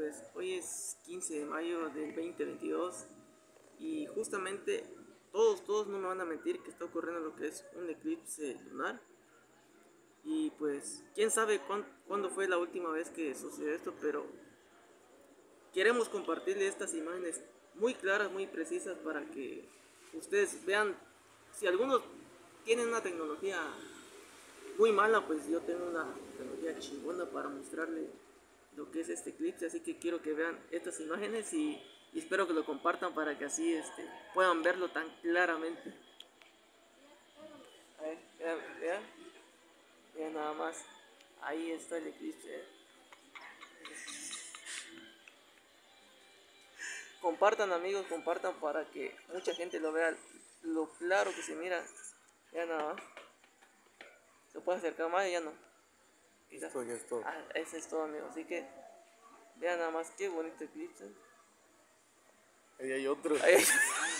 pues hoy es 15 de mayo del 2022 y justamente todos no me van a mentir que está ocurriendo lo que es un eclipse lunar. Y pues quién sabe cuándo fue la última vez que sucedió esto, pero queremos compartirles estas imágenes muy claras, muy precisas para que ustedes vean. Si algunos tienen una tecnología muy mala, pues yo tengo una tecnología chingona para mostrarle lo que es este eclipse, así que quiero que vean estas imágenes y espero que lo compartan para que así puedan verlo tan claramente. A ver, vean nada más, ahí está el eclipse. Compartan, amigos, compartan para que mucha gente lo vea, lo claro que se mira. Ya nada más. Se puede acercar más y ya no. Esto ya es todo. Ese es todo, amigos. Así que vean nada más qué bonito eclipse. Ahí hay otro. Ahí.